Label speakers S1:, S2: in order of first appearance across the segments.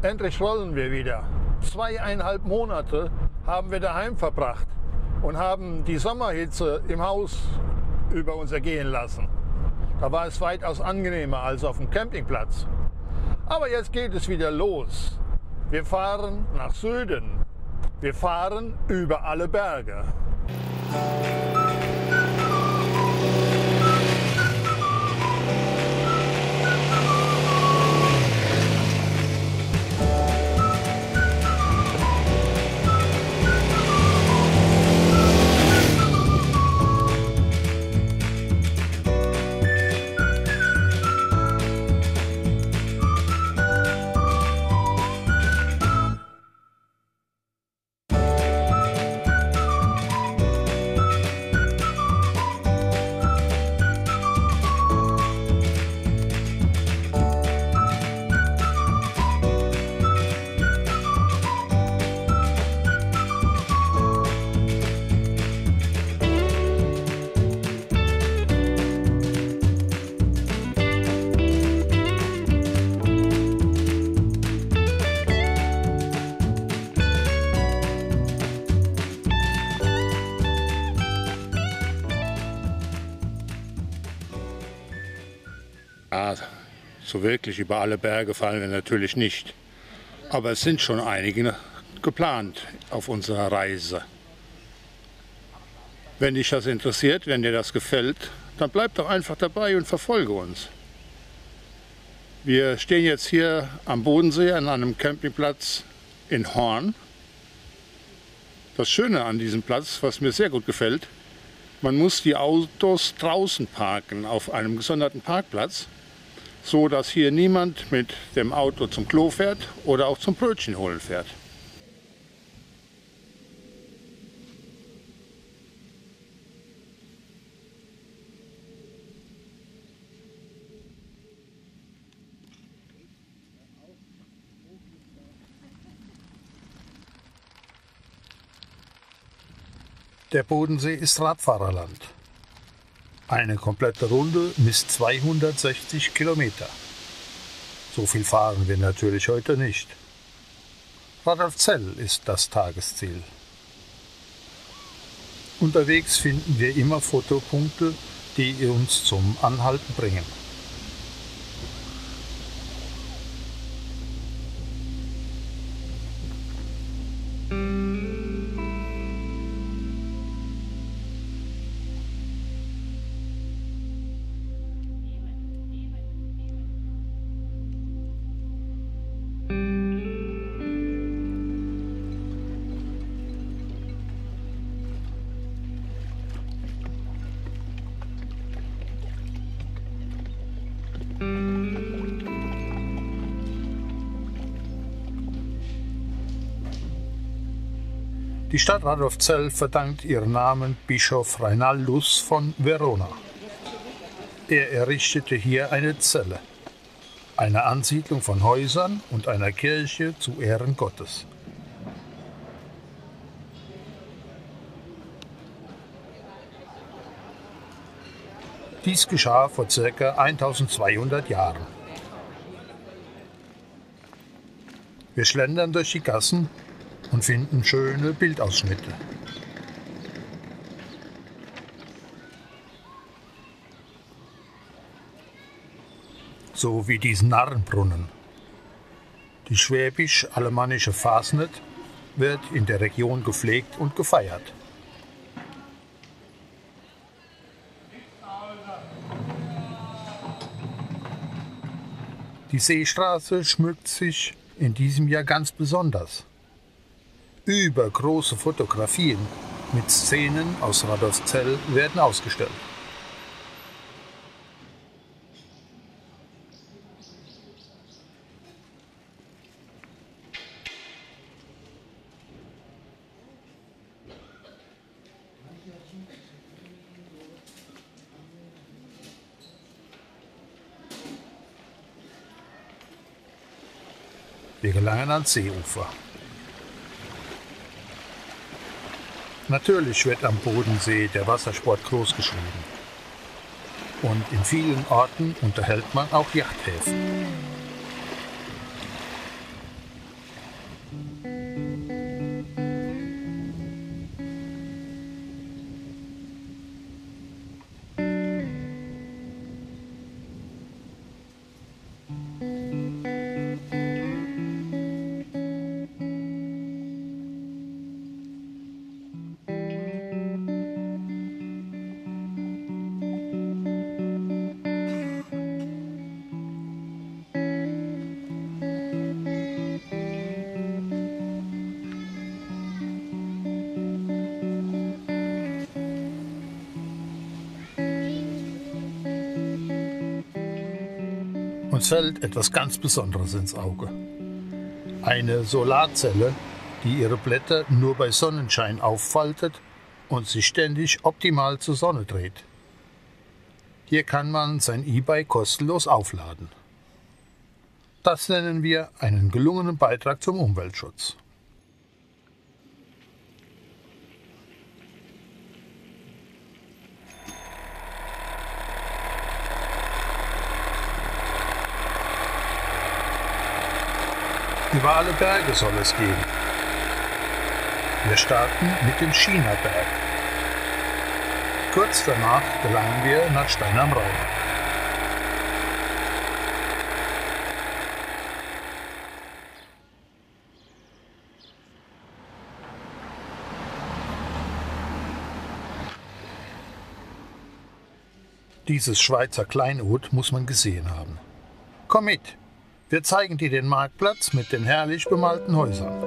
S1: Endlich rollen wir wieder. 2,5 Monate haben wir daheim verbracht und haben die Sommerhitze im Haus über uns ergehen lassen. Da war es weitaus angenehmer als auf dem Campingplatz. Aber jetzt geht es wieder los. Wir fahren nach Süden. Wir fahren über alle Berge.
S2: Ja, so wirklich über alle Berge fallen wir natürlich nicht. Aber es sind schon einige geplant auf unserer Reise. Wenn dich das interessiert, wenn dir das gefällt, dann bleib doch einfach dabei und verfolge uns. Wir stehen jetzt hier am Bodensee an einem Campingplatz in Horn. Das Schöne an diesem Platz, was mir sehr gut gefällt, man muss die Autos draußen parken auf einem gesonderten Parkplatz, so dass hier niemand mit dem Auto zum Klo fährt oder auch zum Brötchen holen fährt.
S1: Der Bodensee ist Radfahrerland. Eine komplette Runde misst 260 Kilometer. So viel fahren wir natürlich heute nicht. Radolfzell ist das Tagesziel. Unterwegs finden wir immer Fotopunkte, die uns zum Anhalten bringen. Die Stadt Radolfzell verdankt ihren Namen Bischof Reinaldus von Verona. Er errichtete hier eine Zelle, eine Ansiedlung von Häusern und einer Kirche zu Ehren Gottes. Dies geschah vor ca. 1200 Jahren. Wir schlendern durch die Gassen und finden schöne Bildausschnitte. So wie diesen Narrenbrunnen. Die schwäbisch-alemannische Fasnet wird in der Region gepflegt und gefeiert. Die Seestraße schmückt sich in diesem Jahr ganz besonders. Übergroße Fotografien mit Szenen aus Radolfzell werden ausgestellt. Wir gelangen ans Seeufer. Natürlich wird am Bodensee der Wassersport großgeschrieben. Und in vielen Orten unterhält man auch Yachthäfen. Uns fällt etwas ganz Besonderes ins Auge. Eine Solarzelle, die ihre Blätter nur bei Sonnenschein auffaltet und sich ständig optimal zur Sonne dreht. Hier kann man sein E-Bike kostenlos aufladen. Das nennen wir einen gelungenen Beitrag zum Umweltschutz. Über alle Berge soll es gehen. Wir starten mit dem Chinaberg. Kurz danach gelangen wir nach Stein am Rhein. Dieses Schweizer Kleinod muss man gesehen haben. Komm mit! Wir zeigen dir den Marktplatz mit den herrlich bemalten Häusern.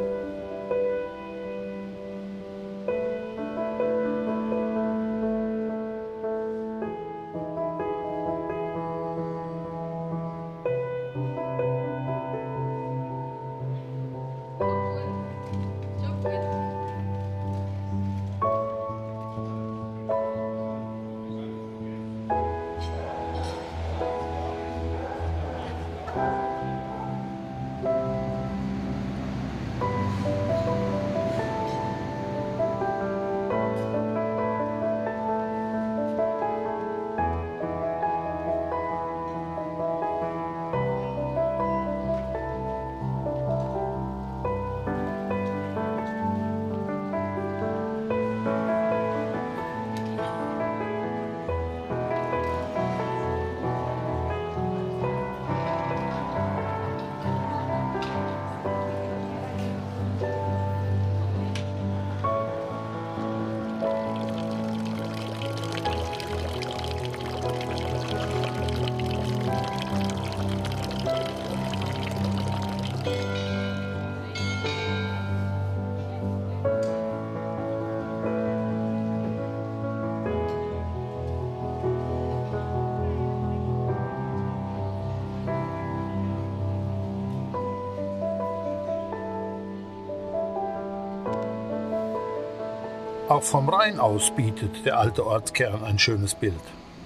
S1: Auch vom Rhein aus bietet der alte Ortskern ein schönes Bild.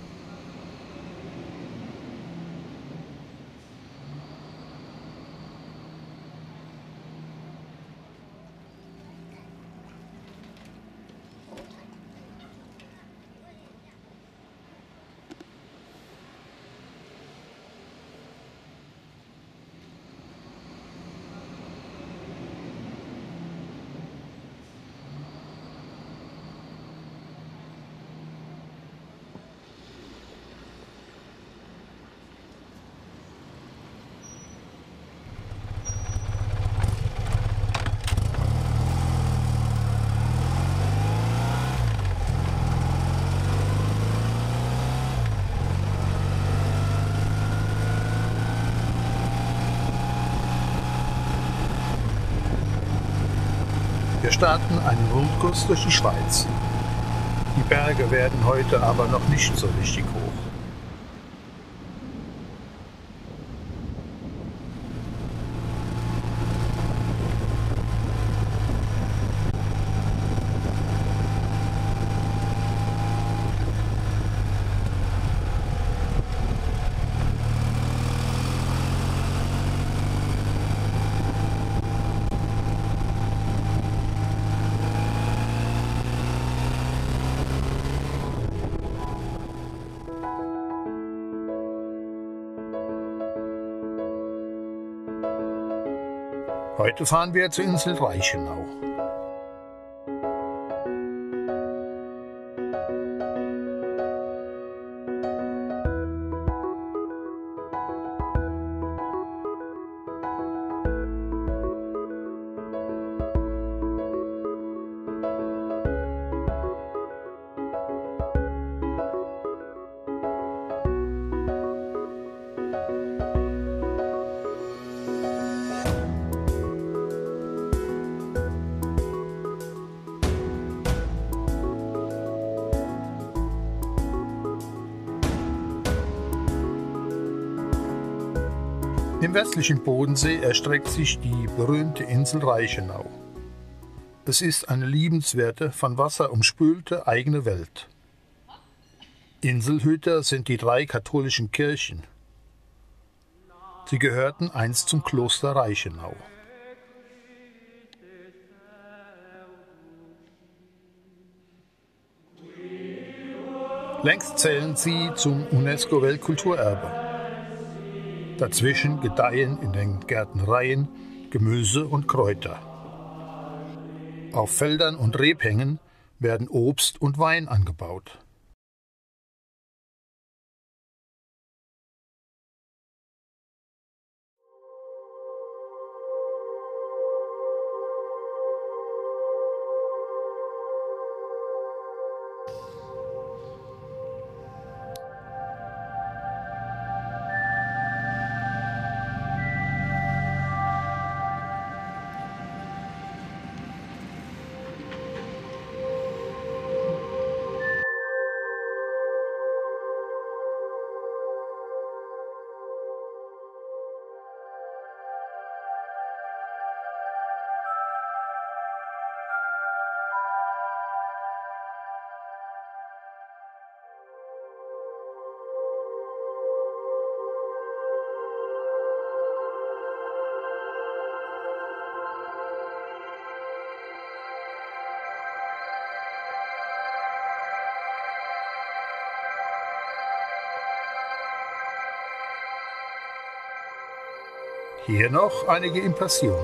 S1: Wir starten einen Rundkurs durch die Schweiz. Die Berge werden heute aber noch nicht so richtig hoch. Heute fahren wir zur Insel Reichenau. Im westlichen Bodensee erstreckt sich die berühmte Insel Reichenau. Es ist eine liebenswerte, von Wasser umspülte eigene Welt. Inselhüter sind die 3 katholischen Kirchen. Sie gehörten einst zum Kloster Reichenau. Längst zählen sie zum UNESCO-Weltkulturerbe. Dazwischen gedeihen in den Gärtnereien Gemüse und Kräuter. Auf Feldern und Rebhängen werden Obst und Wein angebaut. Hier noch einige Impressionen.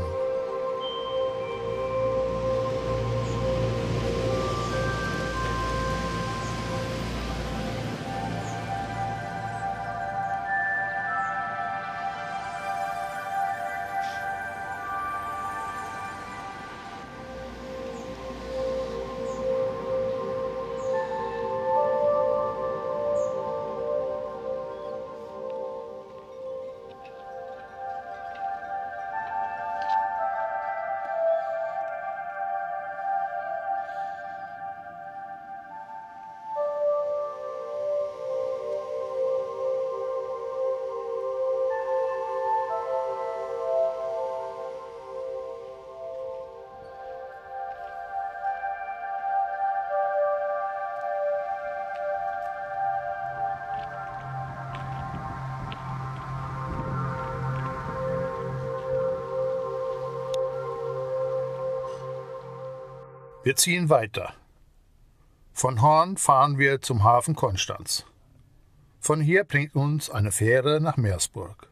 S1: Wir ziehen weiter. Von Horn fahren wir zum Hafen Konstanz. Von hier bringt uns eine Fähre nach Meersburg.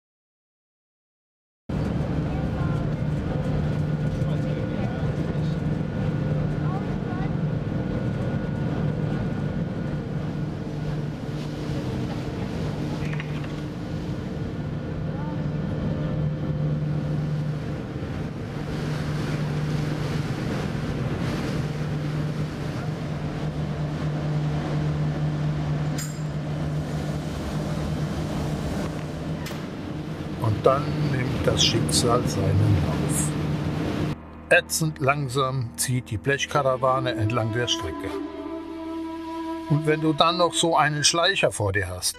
S1: Und dann nimmt das Schicksal seinen Lauf. Ätzend langsam zieht die Blechkarawane entlang der Strecke. Und wenn du dann noch so einen Schleicher vor dir hast.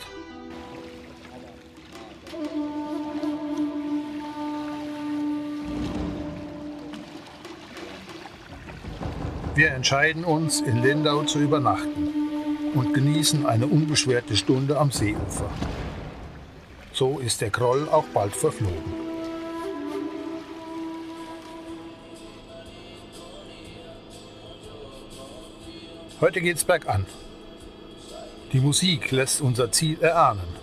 S1: Wir entscheiden uns, in Lindau zu übernachten und genießen eine unbeschwerte Stunde am Seeufer. So ist der Groll auch bald verflogen. Heute geht's bergan. Die Musik lässt unser Ziel erahnen.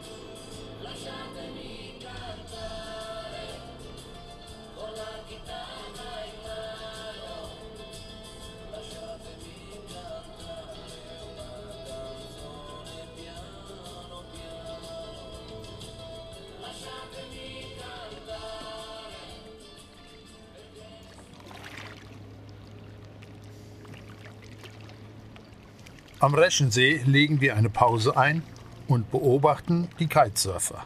S1: Am Reschensee legen wir eine Pause ein und beobachten die Kitesurfer.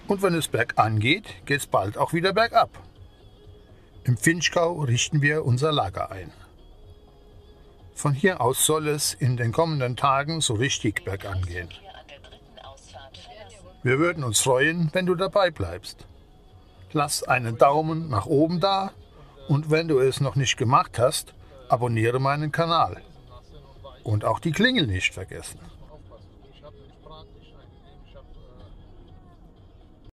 S1: Und wenn es bergan geht, geht es bald auch wieder bergab. Im Vinschgau richten wir unser Lager ein. Von hier aus soll es in den kommenden Tagen so richtig bergan gehen. Wir würden uns freuen, wenn du dabei bleibst. Lass einen Daumen nach oben da und wenn du es noch nicht gemacht hast, abonniere meinen Kanal. Und auch die Klingel nicht vergessen.